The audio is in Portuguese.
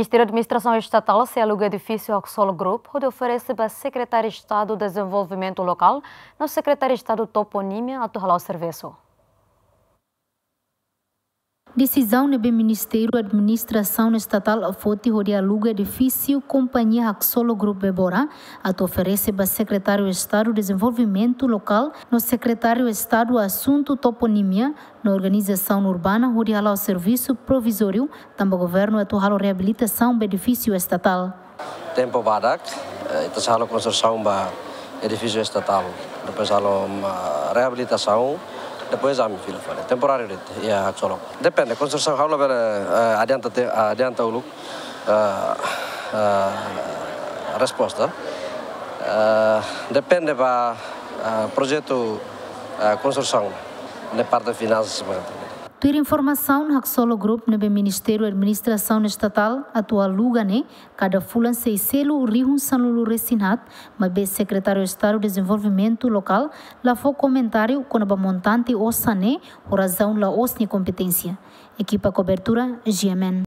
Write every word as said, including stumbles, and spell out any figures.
Ministério da Administração Estatal se aluga edifício Axol Group, onde oferece para Secretário de Estado de Desenvolvimento Local, no Secretário de Estado Toponímia, atuar o serviço. Decisão do Ministério da Administração Estatal a Foti onde aluga edifício Companhia Axol Group Bebora, a oferece para Secretário de Estado de Desenvolvimento Local, no Secretário de Estado Assunto Toponímia, na organização urbana onde há o serviço provisório, também o governo atual a reabilitação do edifício estatal. Tempo badak, itu halo construção ba edifício estatal, depois halo reabilitação, depois a fila fora. Temporário de ya Axol. Depende, construção halo bela adianta adianta uluk resposta. Depende ba projeto construção na parte de finanças. Ter informação no Axol Group no Ministério da Administração Estatal atual lugar né cada fulan sei selo rihun sanulu resinat mas be Secretário de Estado de Desenvolvimento Local lá foi comentário com a montante ossa né razão la osni competência. Equipa cobertura G M N.